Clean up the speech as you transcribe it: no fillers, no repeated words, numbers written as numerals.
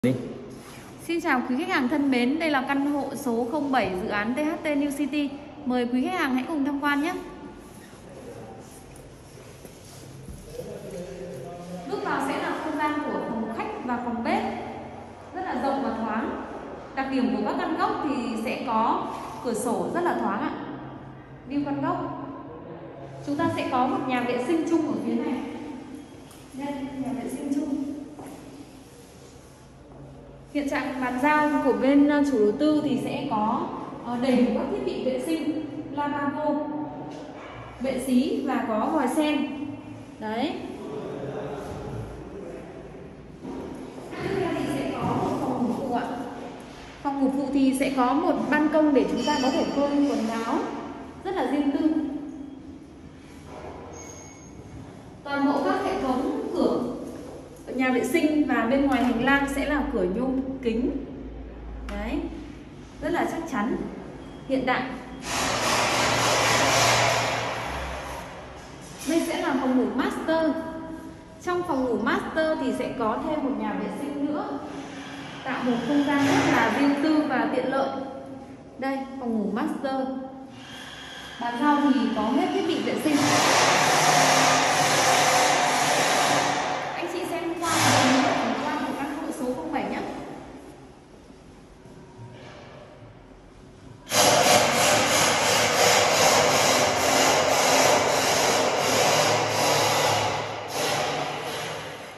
Đi. Xin chào quý khách hàng thân mến, đây là căn hộ số 07 dự án THT New City. Mời quý khách hàng hãy cùng tham quan nhé. Bước vào sẽ là không gian của phòng khách và phòng bếp, rất là rộng và thoáng. Đặc điểm của các căn góc thì sẽ có cửa sổ rất là thoáng ạ. View căn góc. Chúng ta sẽ có một nhà vệ sinh chung ở phía này. Đây, nhà vệ sinh chung. Hiện trạng bàn giao của bên chủ đầu tư thì sẽ có đầy đủ các thiết bị vệ sinh, lavabo, bệ xí và có vòi sen. Đấy. Tiếp theo thì sẽ có một phòng ngủ phụ ạ. Phòng ngủ phụ thì sẽ có một ban công để chúng ta có thể phơi quần áo, rất là riêng tư. Toàn bộ các hệ thống cửa nhà vệ sinh và bên ngoài hành lang sẽ là cửa nhôm kính. Đấy, rất là chắc chắn, hiện đại. Đây sẽ là phòng ngủ master. Trong phòng ngủ master thì sẽ có thêm một nhà vệ sinh nữa, tạo một không gian rất là riêng tư và tiện lợi. Đây, phòng ngủ master. Bàn giao thì có hết thiết bị vệ sinh.